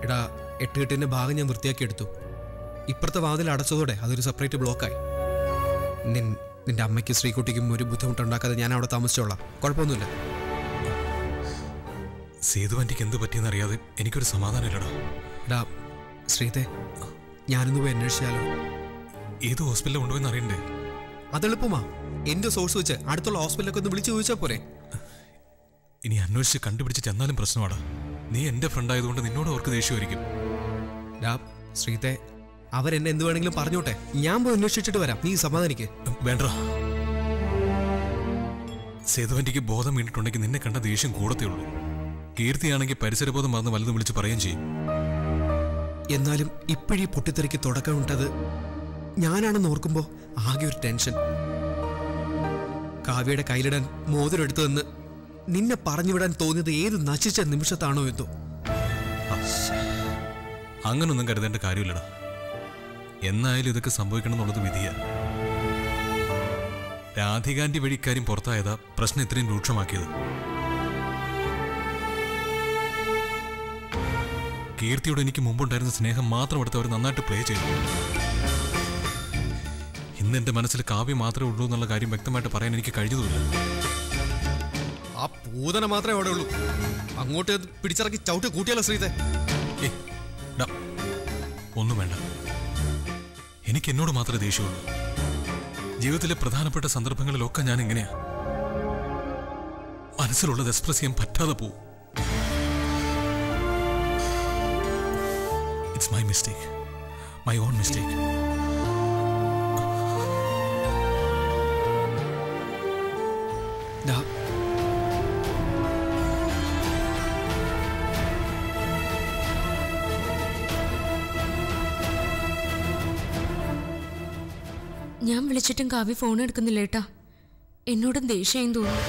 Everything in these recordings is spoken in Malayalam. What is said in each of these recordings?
എടാ 8-8 ഭാഗം ഞാൻ വൃത്തിയാക്കി എടുത്തു. ഇപ്പുറത്തെ വാതിൽ അടച്ചതോടെ അതൊരു സെപ്പറേറ്റ് ബ്ലോക്കായി. നിന്റെ അമ്മയ്ക്ക് ശ്രീകുട്ടിക്കും ഒരു ബുദ്ധിമുട്ടുണ്ടാക്കാതെ ഞാൻ അവിടെ താമസിച്ചോളാം, കുഴപ്പമൊന്നുമില്ല. സേതു ആന്റിക്ക് എന്ത് പറ്റിയെന്ന് അറിയാതെ എനിക്കൊരു സമാധാനമില്ലടാ. എടാ ശ്രീതേ, ഞാനൊന്ന് പോയി അന്വേഷിച്ചാലോ? ഏത് ഹോസ്പിറ്റലിൽ കൊണ്ടുപോയെന്ന് അറിയണ്ടേ? അതെളുപ്പമാ. എന്റെ സോഴ്സ് വെച്ച് അടുത്തുള്ള ഹോസ്പിറ്റലൊക്കെ ഒന്ന് വിളിച്ചു ചോദിച്ചാൽ പോരെ? ഇനി അന്വേഷിച്ച് കണ്ടുപിടിച്ച് ചെന്നാലും പ്രശ്നമാടാ. നീ എന്റെ ഫ്രണ്ട് ആയതുകൊണ്ട് നിന്നോട് അവർക്ക് ദേഷ്യമായിരിക്കും. ശ്രീതേ, അവരെന്നെ എന്ത് വേണമെങ്കിലും പറഞ്ഞോട്ടെ, ഞാൻ പോയി അന്വേഷിച്ചിട്ട് വരാം, നീ സമാധാനിക്ക്. വേണ്ട, സേതുവന്റിക്ക് ബോധം വീണിട്ടുണ്ടെങ്കിൽ നിന്നെ കണ്ട ദേഷ്യം കൂടത്തേ ഉള്ളൂ. കീർത്തിയാണെങ്കിൽ പരിസരബോധം മറന്ന് വലുതും വിളിച്ച് പറയുകയും ചെയ്യും. എന്നാലും ഇപ്പോഴീ പൊട്ടിത്തെറിക്ക് തുടക്കമിട്ടത് ഞാനാണെന്ന് ഓർക്കുമ്പോ ആകെ ഒരു ടെൻഷൻ. കാവ്യയുടെ കയ്യിലിടാൻ മോതിരം എടുത്തതെന്ന് നിന്നെ പറഞ്ഞുവിടാൻ തോന്നിയത് ഏത് നശിച്ച നിമിഷത്താണോ എന്തോ. അങ്ങനൊന്നും കരുതേണ്ട കാര്യമില്ലടാ. എന്നായാലും ഇതൊക്കെ സംഭവിക്കണം എന്നുള്ളത് വിധിയാ. രാധികാന്റെ വഴി ഇക്കാര്യം പുറത്തായതാ പ്രശ്നം ഇത്രയും രൂക്ഷമാക്കിയത്. കീർത്തിയോട് എനിക്ക് മുമ്പുണ്ടായിരുന്ന സ്നേഹം മാത്രം എടുത്ത് അവർ നന്നായിട്ട് പ്ലേ ചെയ്തു. ഇന്ന് എന്റെ മനസ്സിൽ കാവ്യ മാത്രമേ ഉള്ളൂ എന്നുള്ള കാര്യം വ്യക്തമായിട്ട് പറയാൻ എനിക്ക് കഴിഞ്ഞതുമില്ല. ആ പൂതന മാത്രമേ അവിടെ ഉള്ളൂ. അങ്ങോട്ട് പിടിച്ചിറക്കി ചവിട്ട് കൂട്ടിയല്ലോ ശ്രീതേ. ഒന്നും വേണ്ട, എനിക്ക് എന്നോട് മാത്രമേ ദേഷ്യമുള്ളൂ. ജീവിതത്തിലെ പ്രധാനപ്പെട്ട സന്ദർഭങ്ങളിലൊക്കെ ഞാൻ എങ്ങനെയാ മനസ്സിലുള്ളത് എക്സ്പ്രസ് ചെയ്യാൻ പറ്റാതെ പോവും. It's my mistake, my own mistake. ഞാൻ വിളിച്ചിട്ടും കാവ്യ ഫോൺ എടുക്കുന്നില്ല ഏട്ടാ. എന്നോടും ദേഷ്യം തോന്നുന്നു.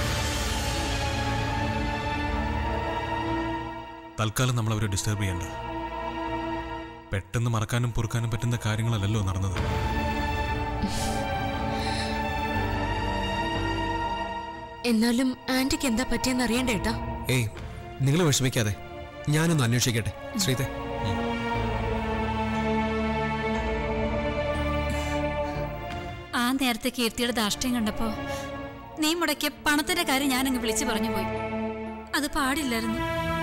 തൽക്കാലം നമ്മൾ അവരെ ഡിസ്റ്റർബ് ചെയ്യണ്ട. പെട്ടെന്ന് മറക്കാനും പൊറുക്കാനും പറ്റുന്ന കാര്യങ്ങളല്ലല്ലോ നടന്നത്. എന്നാലും ആന്റിക്ക് എന്താ പറ്റിയെന്ന് അറിയണ്ടേ ഏട്ടാ? ഏയ്, നിങ്ങൾ വിഷമിക്കാതെ, ഞാനൊന്ന് അന്വേഷിക്കട്ടെ ശ്രീതേ. ആ നേരത്തെ കീർത്തിയുടെ ധാർഷ്ട്യം കണ്ടപ്പോ നീ മുടക്കിയ പണത്തിന്റെ കാര്യം ഞാനങ്ങ് വിളിച്ചു പറഞ്ഞു പോയി. അത് പാടില്ലായിരുന്നു.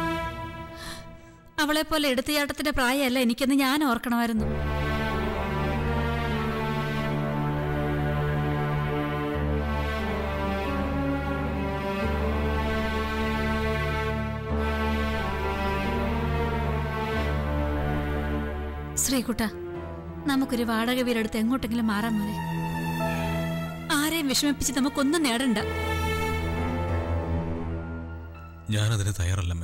അവളെ പോലെ എടുത്തുചാട്ടത്തിന്റെ പ്രായമല്ല എനിക്കെന്ന് ഞാൻ ഓർക്കണമായിരുന്നു. ശ്രീകുട്ട, നമുക്കൊരു വാടക വീടെടുത്ത് എങ്ങോട്ടെങ്കിലും മാറാൻ മോനെ. ആരെയും വിഷമിപ്പിച്ച് നമുക്കൊന്നും നേടണ്ട. ഞാനതിന് തയ്യാറല്ലമ്മേ.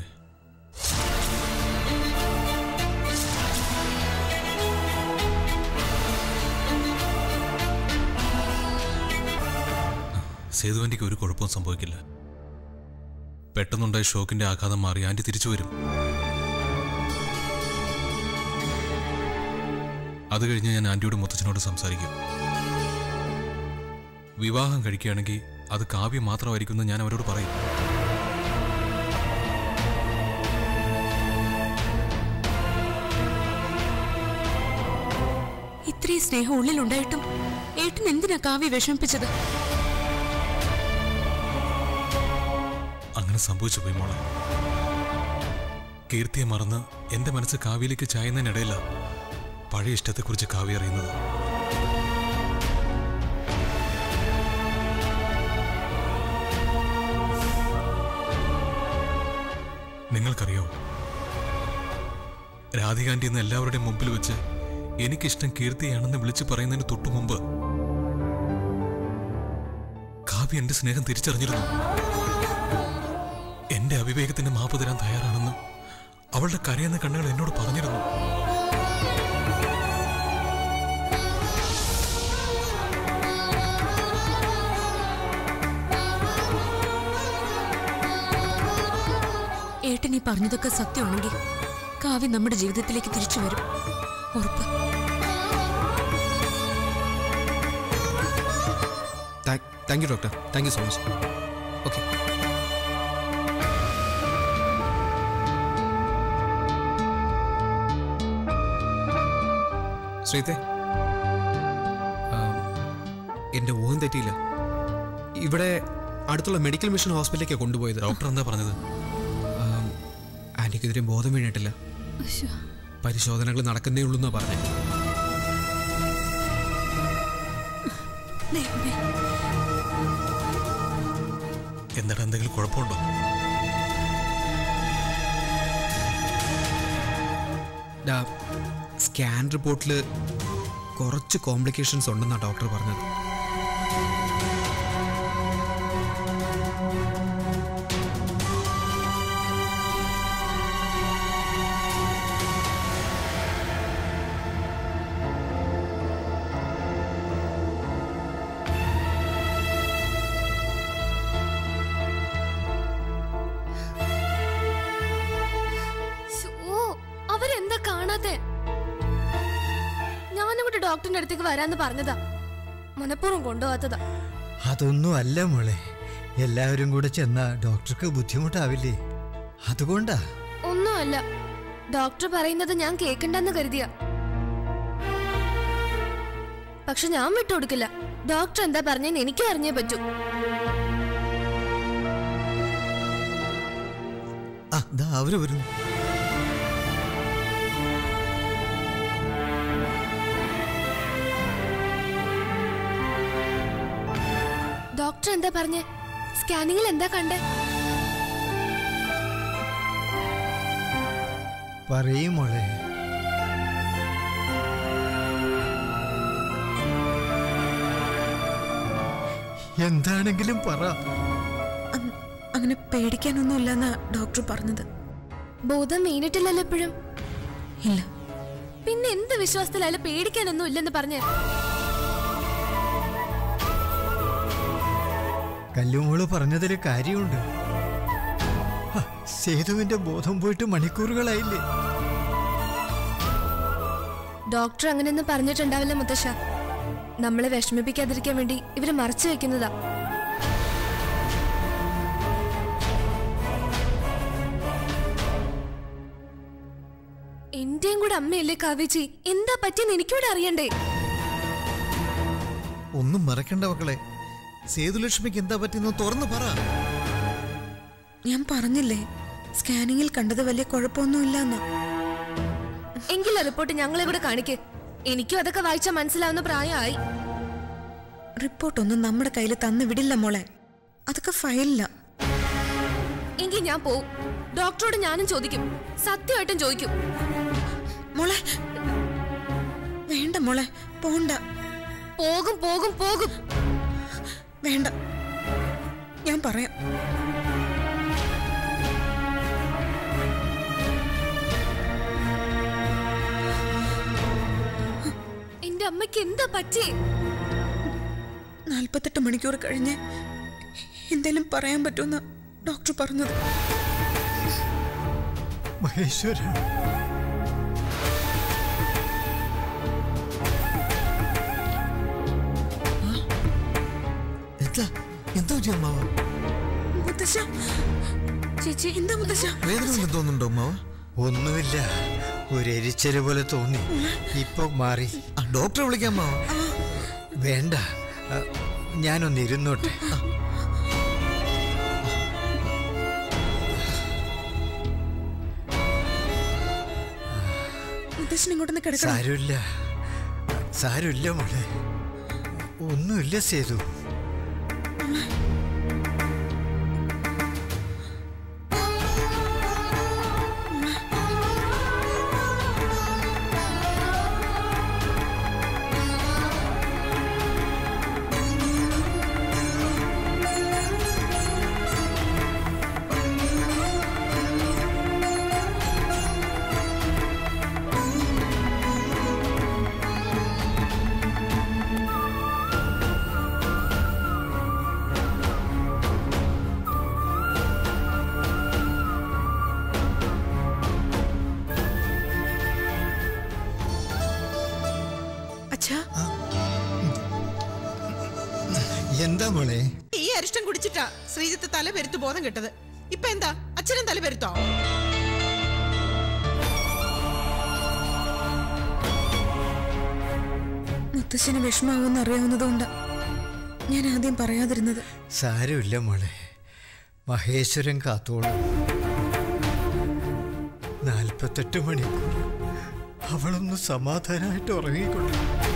സേതുവന്റിക്ക് ഒരു കുഴപ്പവും സംഭവിക്കില്ല. പെട്ടെന്നുണ്ടായ ഷോക്കിന്റെ ആഘാതം മാറി ആന്റി തിരിച്ചു വരും. അത് കഴിഞ്ഞ് ഞാൻ ആന്റിയോട് മുത്തച്ഛനോട് സംസാരിക്കും. വിവാഹം കഴിക്കുകയാണെങ്കിൽ അത് കാവ്യം മാത്രമായിരിക്കും എന്ന് ഞാൻ അവരോട് പറയും. ഇത്രയും സ്നേഹം ഉള്ളിലുണ്ടായിട്ടും ഏട്ടൻ എന്തിനാ കാവ്യ വിഷമിപ്പിച്ചത്? അങ്ങനെ സംഭവിച്ചു പോയി മോളെ. കീർത്തിയെ മറന്ന് എന്റെ മനസ്സ് കാവ്യയിലേക്ക് ചായുന്നതിനിടയില്ല പഴയ ഇഷ്ടത്തെക്കുറിച്ച് കാവ്യ അറിയുന്നത്. നിങ്ങൾക്കറിയോ, രാധികാന്റി എന്ന് എല്ലാവരുടെയും മുമ്പിൽ വെച്ച് എനിക്കിഷ്ടം കീർത്തിയാണെന്ന് വിളിച്ചു പറയുന്നതിന് തൊട്ടു മുമ്പ് കാവ്യ എന്റെ സ്നേഹം തിരിച്ചറിഞ്ഞിരുന്നു. എന്റെ അവിവേകത്തിന്റെ മാപ്പ് തരാൻ തയ്യാറാണെന്ന് അവളുടെ കരയുന്ന കണ്ണുകൾ എന്നോട് പറഞ്ഞിരുന്നു. ഏട്ടൻ ഈ പറഞ്ഞതൊക്കെ സത്യമാണെങ്കിൽ കാവ്യ നമ്മുടെ ജീവിതത്തിലേക്ക് തിരിച്ചു വരും, ഉറപ്പ്. Thank you doctor, thank you so much. Okay. ശ്രീത്തെ, എൻ്റെ ഊഹം തെറ്റിയില്ല. ഇവിടെ അടുത്തുള്ള മെഡിക്കൽ മിഷൻ ഹോസ്പിറ്റലിലേക്കാണ് കൊണ്ടുപോയത്. ഡോക്ടർ എന്താ പറഞ്ഞത്? ആൻറ്റിക്കെതിരെ ബോധം വീണിട്ടില്ല, പരിശോധനകൾ നടക്കുന്നേ ഉള്ളൂ എന്നാ പറഞ്ഞത്. എന്നിട്ട് എന്തെങ്കിലും കുഴപ്പമുണ്ടോ? സ്കാൻ റിപ്പോർട്ടിൽ കുറച്ച് കോംപ്ലിക്കേഷൻസ് ഉണ്ടെന്നാണ് ഡോക്ടർ പറഞ്ഞത്. അവരെന്താ കാണാത്തെ? ഞാനിവിടെ ഡോക്ടറിന്റെ അടുത്തേക്ക് വരാന്ന് പറഞ്ഞതാ, മനഃപൂർവ്വം കൊണ്ടുപോകാത്തതാ. അതൊന്നും അല്ല മോളെ, എല്ലാവരും കൂടെ ചെന്നാ ഡോക്ടർക്ക് ബുദ്ധിമുട്ടാവില്ലേ, അതുകൊണ്ടാ. ഒന്നുമല്ല, ഡോക്ടർ പറയുന്നത് ഞാൻ കേൾക്കണ്ടെന്ന് കരുതിയ. പക്ഷെ ഞാൻ വിട്ടുകൊടുക്കില്ല. ഡോക്ടർ എന്താ പറഞ്ഞെന്ന് എനിക്കും അറിഞ്ഞേ പറ്റൂ. അവര് വരുന്നു. ഡോക്ടർ എന്താ പറഞ്ഞേ? സ്കാനിങ്ങിൽ എന്താ കണ്ടേ? പറയും മോളെ. എന്താണെങ്കിലും പറ. അങ്ങനെ പേടിക്കാനൊന്നുമില്ലെന്നാ ഡോക്ടർ പറഞ്ഞത്. ബോധം വീണിട്ടില്ലല്ലോ എപ്പോഴും? ഇല്ല. പിന്നെ എന്ത് വിശ്വാസത്തിലല്ല പേടിക്കാനൊന്നും ഇല്ലെന്ന് പറഞ്ഞേ? കല്ലുമോള് പറഞ്ഞതിൽ കാര്യമുണ്ട്. സേതുവിന്റെ ബോധം പോയിട്ട് മണിക്കൂറുകളായില്ലേ. ഡോക്ടർ അങ്ങനെയൊന്നും പറഞ്ഞിട്ടുണ്ടാവില്ല മുത്തശ്ശ. നമ്മളെ വിഷമിപ്പിക്കാതിരിക്കാൻ വേണ്ടി ഇവര് മറച്ചു വെക്കുന്നതാ. എന്റെയും കൂടെ അമ്മയല്ലേ കാവേച്ചി? എന്താ പറ്റിയെന്ന് എനിക്കൂടെ അറിയണ്ടേ? ഒന്നും മറക്കണ്ട മക്കളെ. സേതുലക്ഷ്മിക്ക് എന്താ പറ്റിയെന്ന് തുറന്നു പറ. ഞാൻ പറഞ്ഞില്ലേ, സ്കാനിങ്ങിൽ കണ്ടത് വലിയ കുഴപ്പമൊന്നുമില്ലെന്ന്. എങ്കിലാ റിപ്പോർട്ട് ഞങ്ങളെ കൂടെ കാണിക്കേ. എനിക്കും അതൊക്കെ വായിച്ചാൽ മനസ്സിലാവുന്ന പ്രായമായി. റിപ്പോർട്ടൊന്നും നമ്മുടെ കയ്യിൽ തന്നു വിടില്ല മോളെ, അതൊക്കെ ഫയലില്ല. എങ്കിൽ ഞാൻ പോവും. ഡോക്ടറോട് ഞാനും ചോദിക്കും, സത്യമായിട്ടും ചോദിക്കും. മോളെ വേണ്ട, മോളെ പോണ്ട. പോകും പോകും പോകും. വേണ്ട, ഞാൻ പറയാം. എന്റെ അമ്മയ്ക്ക് എന്താ പറ്റി? 48 മണിക്കൂർ കഴിഞ്ഞ് എന്തേലും പറയാൻ പറ്റുമെന്ന് ഡോക്ടർ പറഞ്ഞത്. മഹേശ്വര, എന്താ അമ്മാവ? മുത്തശ്ശ, ചേച്ചി എന്താ മുത്തശ്ശ? വേദന തോന്നുന്നുണ്ടോ അമ്മാവ? ഒന്നുമില്ല, ഒരു എരിച്ചല് പോലെ തോന്നി. ഇപ്പൊ മാറി. ഡോക്ടറെ വിളിക്കാം അമ്മാവ. വേണ്ട, ഞാനൊന്ന് ഇരുന്നോട്ടെ. മുത്തശ്ശൻ ഇങ്ങോട്ടൊന്ന് കിടക്കണം. സാരമില്ല, സാരമില്ല മോളെ, ഒന്നുമില്ല സേതു. എന്താ മോളെ? ഈ അരിഷ്ടം കുടിച്ചിട്ടാ ശ്രീജിത്ത് തല പെരുത്ത് ബോധം കെട്ടത്. ഇപ്പൊ എന്താ അച്ഛനും തല പെരുത്തോ? മുത്തശ്ശന് വിഷമാവുമെന്ന് അറിയാവുന്നതുകൊണ്ടാ ഞാൻ ആദ്യം പറയാതിരുന്നത്. സാരമില്ല മോളെ, മഹേശ്വരൻ കാത്തോളൂ. 48 മണിക്കൂർ അവളൊന്ന് സമാധാനമായിട്ട് ഉറങ്ങിക്കൊള്ളു.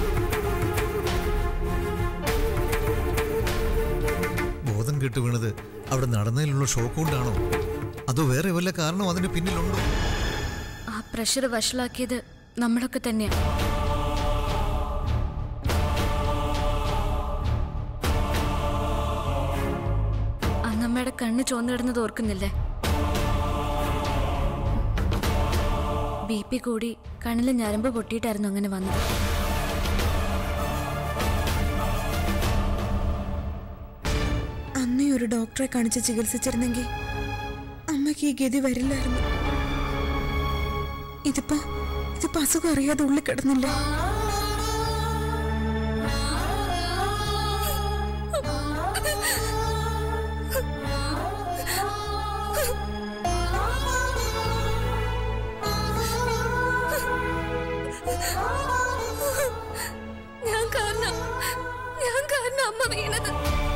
ബോധം കെട്ട് വീണത് അവിടെ നടന്നതിലുള്ള ഷോക്ക് കൊണ്ടാണോ, അതോ വേറെ വല്ല കാരണം അതിന് പിന്നിലുണ്ടോ? ആ പ്രഷർ വഷളാക്കിയത് നമ്മളൊക്കെ തന്നെയാ. അന്നമ്മയുടെ കണ്ണ് ചോന്നിടുന്നത് ഓർക്കുന്നില്ലേ? BP കൂടി കണ്ണിലെ ഞരമ്പ് പൊട്ടിയിട്ടായിരുന്നു അങ്ങനെ വന്നത്. അന്നേ ഒരു ഡോക്ടറെ കാണിച്ച് ചികിത്സിച്ചിരുന്നെങ്കിൽ അമ്മയ്ക്ക് ഈ ഗതി വരില്ലായിരുന്നു. ഇതിപ്പോ അസുഖം അറിയാതെ ഉള്ളിൽ കിടന്നില്ല. ഞാൻ കാരണം അമ്മ വീണത്.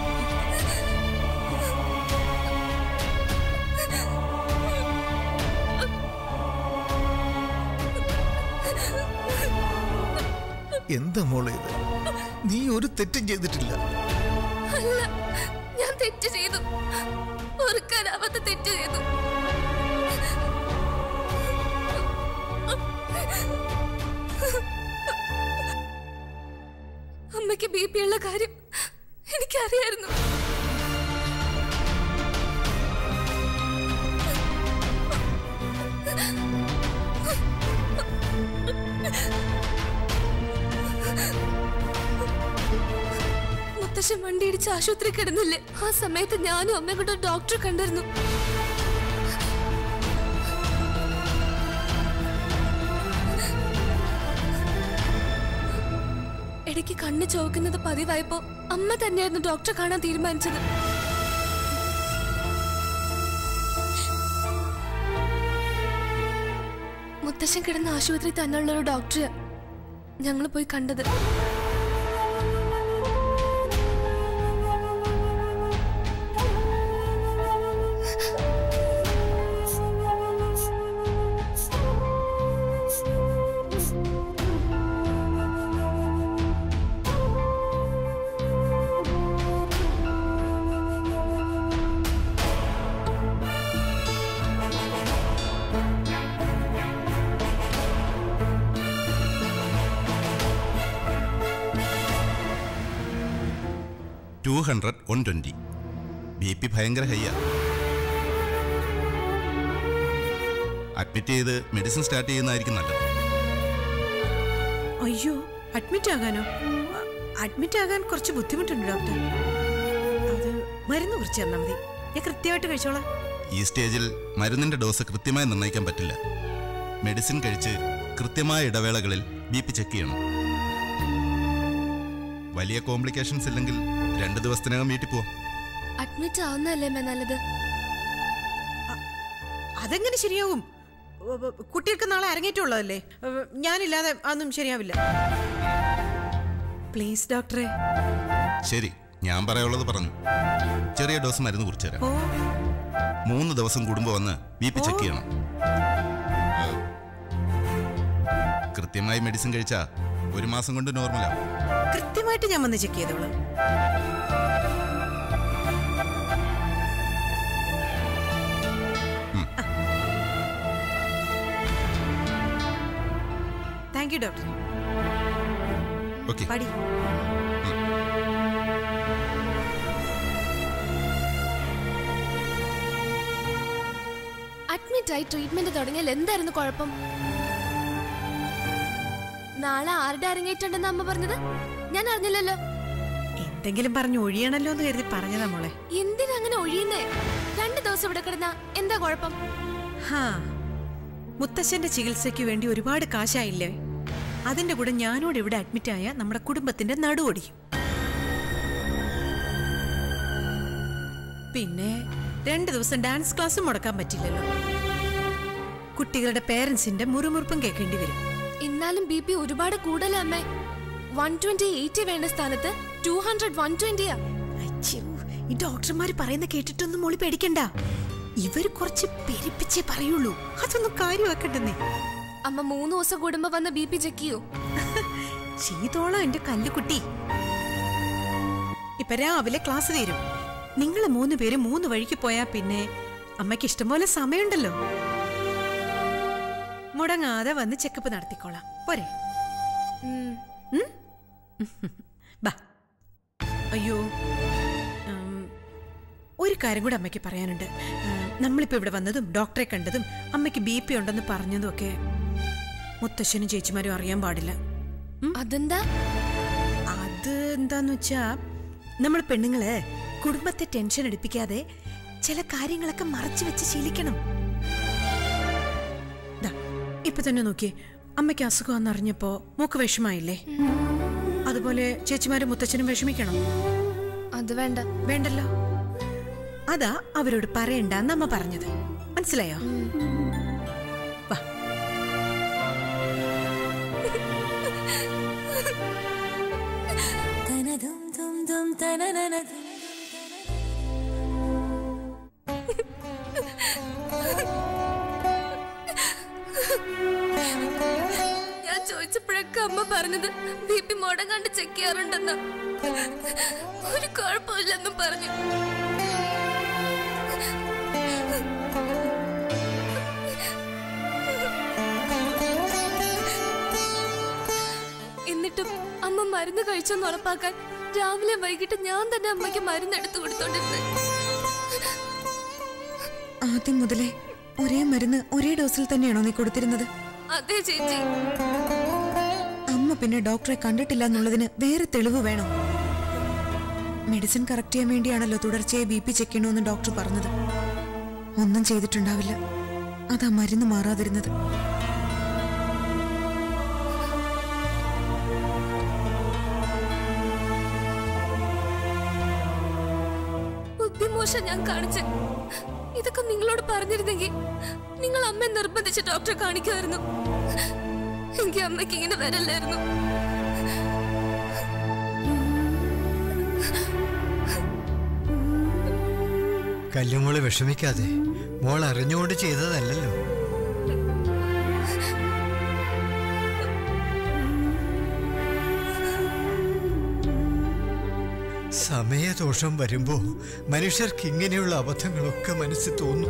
എന്താ മോളെ ഇത്? നീ ഒരു തെറ്റും ചെയ്തിട്ടില്ല. അല്ല, ഞാൻ തെറ്റ് ചെയ്തു. ഓർക്കാനാവാത്ത തെറ്റ് ചെയ്തു. അമ്മയ്ക്ക് BP ഉള്ള കാര്യം എനിക്കറിയായിരുന്നു. മുത്തശ്ശൻ വണ്ടി ഇടിച്ച് ആശുപത്രി കിടന്നില്ലേ? ആ സമയത്ത് ഞാനും അമ്മയും കൂടെ ഡോക്ടറെ കണ്ടിരുന്നു. ഇടയ്ക്ക് കണ്ണ് ചോക്കുന്നത് പതിവായപ്പോ അമ്മ തന്നെയായിരുന്നു ഡോക്ടറെ കാണാൻ തീരുമാനിച്ചത്. മുത്തശ്ശൻ കിടന്ന ആശുപത്രി തന്നെയുള്ള ഒരു ഡോക്ടറെ ഞങ്ങൾ പോയി കണ്ടത്. BP ഭയങ്കര ഹൈയാ. അഡ്മിറ്റ് ചെയ്ത് മെഡിസിൻ സ്റ്റാർട്ട് ചെയ്യുന്നതായിരിക്കും നല്ലത്. അയ്യോ, അഡ്മിറ്റ് ആകാനോ? അഡ്മിറ്റ് ആകാൻ കുറച്ച് ബുദ്ധിമുട്ടുണ്ട് ഡോക്ടർ. അത് മരുന്ന് കുറിച്ച് തന്നാൽ മതി, ഞാൻ കൃത്യമായിട്ട് കഴിച്ചോളാം. ഈ സ്റ്റേജിൽ മരുന്നിന്റെ ഡോസ് കൃത്യമായി നിർണ്ണയിക്കാൻ പറ്റില്ല. മെഡിസിൻ കഴിച്ച് കൃത്യമായ ഇടവേളകളിൽ BP ചെക്ക് ചെയ്യണം. വലിയ കോംപ്ലിക്കേഷൻസ് ഇല്ലെങ്കിൽ 2 ദിവസത്തിനകം വീട്ടിൽ പോവാം. അഡ്മിറ്റ് ആവുന്നല്ലേ നല്ലത്? അതെങ്ങനെ ശരിയാവും? കുട്ടികൾക്ക് നാളെ അരങ്ങേറ്റമുള്ളതല്ലേ. ഞാനില്ലാതെ അതൊന്നും ശരിയാവില്ല. പ്ലീസ് ഡോക്ടറെ. ശരി, ഞാൻ പറയാനുള്ളത് പറഞ്ഞു. ചെറിയ ഡോസ് മരുന്ന് കുറിച്ച് തരാം. 3 ദിവസം കൂടുമ്പോൾ വന്ന് BP ചെക്ക് ചെയ്യണം. കൃത്യമായി മെഡിസിൻ കഴിച്ചാ 1 മാസം കൊണ്ട് നോർമലാവും. കൃത്യമായിട്ട് ഞാൻ വന്ന് ചെക്ക് ചെയ്തോളാം. Thank you doctor. പടി. അഡ്മിറ്റായി ട്രീറ്റ്മെന്റ് തുടങ്ങിയാൽ എന്തായിരുന്നു കുഴപ്പം? നാളെ ആരുടെ അരങ്ങേറ്റുണ്ടെന്ന് അമ്മ പറഞ്ഞത് ഞാൻ അറിഞ്ഞില്ലല്ലോ. എന്തെങ്കിലും പറഞ്ഞു ഒഴിയണല്ലോ എന്ന് കരുതി പറഞ്ഞതാ മോളെ. എന്തിനാ അങ്ങനെ ഒഴിയുന്നേ? 2 ദിവസം ഇവിടെ കിടന്നാ എന്താ കുഴപ്പം? മുത്തശ്ശന്റെ ചികിത്സയ്ക്ക് വേണ്ടി ഒരുപാട് കാശായില്ലേ? അതിന്റെ കൂടെ ഞാനോട് ഇവിടെ അഡ്മിറ്റ് ആയ നമ്മുടെ കുടുംബത്തിന്റെ നടുവൊടിയും. പിന്നെ 2 ദിവസം ഡാൻസ് ക്ലാസ്സും മുടക്കാൻ പറ്റില്ലല്ലോ. കുട്ടികളുടെ പേരൻസിന്റെ മുറുമുറുപ്പും കേൾക്കേണ്ടി വരും. എന്നാലും BP ഒരുപാട് കൂടുതലേ അമ്മേ. 120/80 വേണ്ട സ്ഥാനത്ത് 200/120. അയ്യോ, ഈ ഡോക്ടർമാര് പറയുന്ന കേട്ടിട്ടൊന്നും മോളി പേടിക്കണ്ട. ഇവര് കുറച്ച് പെരുപ്പിച്ചേ പറയുള്ളൂ. അതൊന്നും കാര്യമാക്കണ്ടെന്നേ. അമ്മ 3 ദിവസം കൂടുമ്പോ വന്ന് BP ചെക്ക് ചെയ്യൂ. ചെയ്തോളാം എന്റെ കല്ലുകുട്ടി. ഇപ്പൊ രാവിലെ ക്ലാസ് തീരും. നിങ്ങൾ 3 പേര് 3 വഴിക്ക് പോയാ പിന്നെ അമ്മയ്ക്ക് ഇഷ്ടംപോലെ സമയമുണ്ടല്ലോ. മുടങ്ങാതെ വന്ന് ചെക്കപ്പ് നടത്തിക്കോളാം. പോരെ? ബാ. അയ്യോ, ഒരു കാര്യം കൂടെ അമ്മയ്ക്ക് പറയാനുണ്ട്. നമ്മളിപ്പോ ഇവിടെ വന്നതും ഡോക്ടറെ കണ്ടതും അമ്മയ്ക്ക് BP ഉണ്ടെന്ന് പറഞ്ഞതും ഒക്കെ മുത്തശ്ശനും ചേച്ചിമാരും അറിയാൻ പാടില്ല. അതെന്താ? അത് എന്താന്ന് വെച്ചാ, നമ്മൾ പെണ്ണുങ്ങള് കുടുംബത്തെ ടെൻഷൻ എടുപ്പിക്കാതെ ചില കാര്യങ്ങളൊക്കെ മറച്ചു വെച്ച് ശീലിക്കണം. ഇപ്പൊ തന്നെ നോക്കിയേ, അമ്മയ്ക്ക് അസുഖമാണെന്ന് അറിഞ്ഞപ്പോ മോക്ക് വിഷമായില്ലേ? അതുപോലെ ചേച്ചിമാരും മുത്തച്ഛനും വിഷമിക്കണം. അത് വേണ്ട. വേണ്ടല്ലോ. അതാ അവരോട് പറയണ്ടെന്ന് അമ്മ പറഞ്ഞത്. മനസ്സിലായോ? വാ. ഞാൻ ചോദിച്ചപ്പോഴൊക്കെ അമ്മ പറഞ്ഞത് BP മുടങ്ങാണ്ട് ചെക്ക് ചെയ്യാറുണ്ടെന്ന്. ഒരു കുഴപ്പമില്ലെന്നും പറഞ്ഞു. എന്നിട്ടും അമ്മ മരുന്ന് കഴിച്ചെന്ന് ഉറപ്പാക്കാൻ രാവിലെ വൈകിട്ട് ഞാൻ തന്നെ അമ്മയ്ക്ക് മരുന്ന് എടുത്തു കൊടുത്തോണ്ടിരുന്നത്. ആദ്യം മുതലേ ഒരേ മരുന്ന് ഒരേ ഡോസിൽ തന്നെയാണോ നീ കൊടുത്തിരുന്നത്? അതെ ചേച്ചി. അമ്മ പിന്നെ ഡോക്ടറെ കണ്ടിട്ടില്ല എന്നുള്ളതിന് വേറെ തെളിവ് വേണം. മെഡിസിൻ കറക്റ്റ് ചെയ്യാൻ വേണ്ടിയാണല്ലോ തുടർച്ചയായി BP ചെക്ക് ചെയ്യണമെന്ന് ഡോക്ടർ പറഞ്ഞത്. ഒന്നും ചെയ്തിട്ടുണ്ടാവില്ല. അതാ മരുന്ന് മാറാതിരുന്നത്. ബുദ്ധിമോശം ഞാൻ കാണിച്ച് ഇതൊക്കെ നിങ്ങളോട് പറഞ്ഞിരുന്നെങ്കിൽ നിങ്ങൾ അമ്മയെ നിർബന്ധിച്ച് ഡോക്ടറെ കാണിക്കുമായിരുന്നു. എങ്കിൽ അമ്മയ്ക്ക് ഇങ്ങനെ വരല്ലായിരുന്നു. കല്ലുമോള് വിഷമിക്കാതെ. മോൾ അറിഞ്ഞുകൊണ്ട് ചെയ്തതല്ലല്ലോ. സമയദോഷം വരുമ്പോ മനുഷ്യർക്ക് ഇങ്ങനെയുള്ള അബദ്ധങ്ങളൊക്കെ മനസ്സിൽ തോന്നും.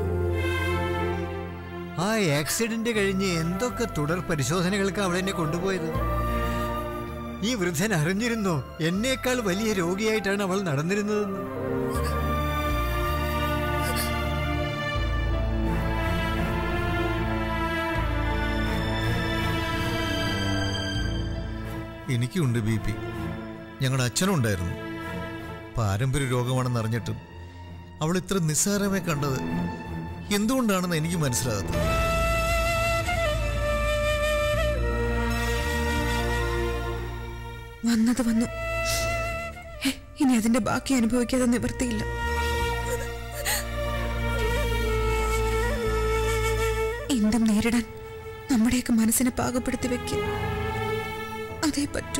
ആ ആക്സിഡന്റ് കഴിഞ്ഞ് എന്തൊക്കെ തുടർ പരിശോധനകൾക്ക് അവളെന്നെ കൊണ്ടുപോയത്. ഈ വൃദ്ധൻ അറിഞ്ഞിരുന്നോ എന്നേക്കാൾ വലിയ രോഗിയായിട്ടാണ് അവൾ നടന്നിരുന്നതെന്ന്? എനിക്കുണ്ട് BP. ഞങ്ങളുടെ അച്ഛനും ഉണ്ടായിരുന്നു. പാരമ്പര്യ രോഗമാണെന്ന് അറിഞ്ഞിട്ടും അവൾ ഇത്ര നിസ്സാരമായി കണ്ടത് എന്തുകൊണ്ടാണെന്ന് എനിക്ക് മനസ്സിലാകുന്നത്. വന്നത് വന്നു. ഇനി അതിന്റെ ബാക്കി അനുഭവിക്കാതെ നിവൃത്തിയില്ല. എന്തും നേരിടാൻ നമ്മുടെയൊക്കെ മനസ്സിനെ പാകപ്പെടുത്തി വെക്കും. അതേ പറ്റൂ.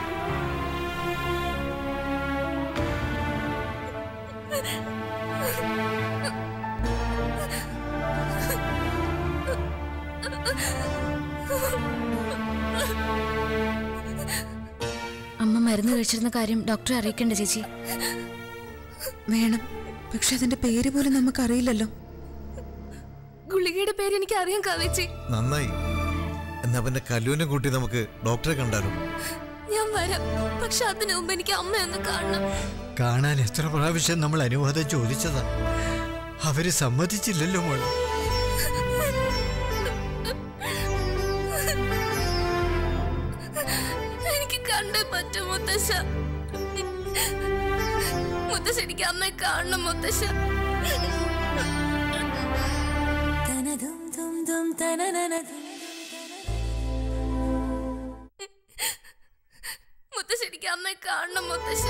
അമ്മ മരുന്ന് കഴിച്ചിരുന്ന കാര്യം ഡോക്ടറെ അറിയിക്കണ്ടേ ചേച്ചി? വേണം. പക്ഷെ അതിന്റെ പേര് പോലും നമുക്കറിയില്ലല്ലോ. ഗുളികയുടെ പേര് എനിക്ക് അറിയാൻ കാവേച്ചി. നന്നായി. എന്നാ പിന്നെ കല്ലൂനെ കൂട്ടി നമുക്ക് ഡോക്ടറെ കണ്ടാലോ? ഞാൻ വരാം. പക്ഷെ അതിനു മുമ്പ് എനിക്ക് അമ്മയൊന്ന് കാണണം. കാണാൻ എത്ര പ്രാവശ്യം നമ്മൾ അനുവാദം ചോദിച്ചതാ. അവര് സമ്മതിച്ചില്ലല്ലോ മോളെ. എനിക്ക് കണ്ടേ പറ്റും മുത്തശ്ശ. മുത്തശ്ശ എനിക്ക് അമ്മയെ കാണണം മുത്തശ്ശ. മുത്തശ്ശ എനിക്ക് അമ്മയെ കാണണം മുത്തശ്ശ.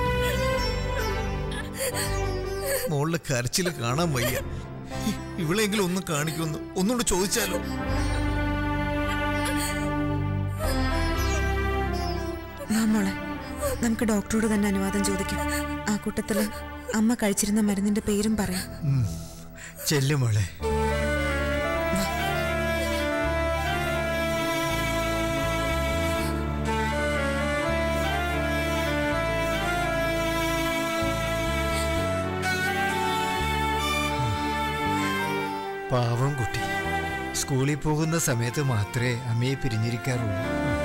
മോളുടെ കരച്ചില് കാണാൻ വയ്യ. ഇവളെങ്കിലും ഒന്ന് കാണിക്കുമെന്ന് ഒന്നുകൂടെ ചോദിച്ചാലോ? വാ മോളെ, നമുക്ക് ഡോക്ടറോട് തന്നെ അനുവാദം ചോദിക്കാം. ആ കൂട്ടത്തില് അമ്മ കഴിച്ചിരുന്ന മരുന്നിന്റെ പേരും പറയാം. ചെല്ലുമോളെ. പാവം കുട്ടി, സ്കൂളിൽ പോകുന്ന സമയത്ത് മാത്രമേ അമ്മയെ പിരിഞ്ഞിരിക്കാറുള്ളൂ.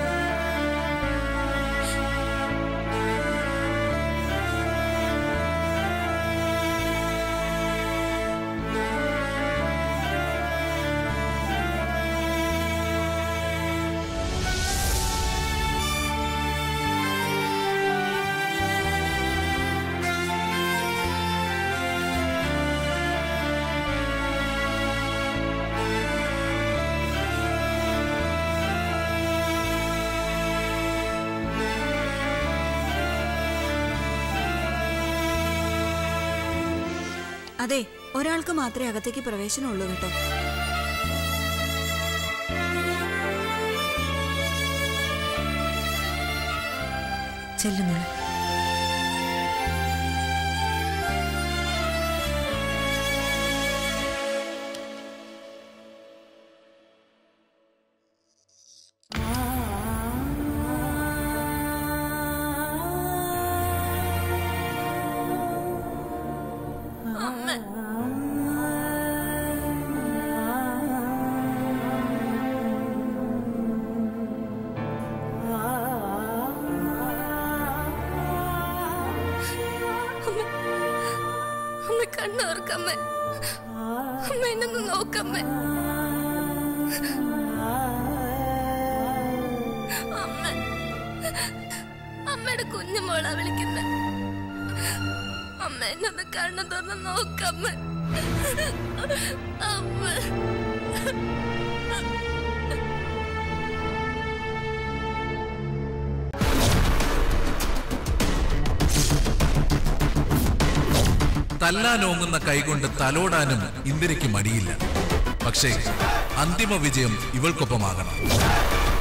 അതെ, ഒരാൾക്ക് മാത്രമേ അകത്തേക്ക് പ്രവേശനമുള്ളൂ കേട്ടോ. ചെല്ലുമോളെ. കണ്ണോർക്കമ്മേ, അമ്മ എന്നൊന്ന് നോക്കമ്മേ. അമ്മ, അമ്മയുടെ കുഞ്ഞുമോളാ വിളിക്കുന്നെ. അമ്മ എന്നൊന്ന് കണ്ണു തുറന്ന് നോക്കമ്മേ. അമ്മ തല്ലാനോങ്ങുന്ന കൈകൊണ്ട് തലോടാനും ഇന്ദിരയ്ക്ക് മടിയില്ല. പക്ഷേ അന്തിമ വിജയം ഇവൾക്കൊപ്പമാകണം.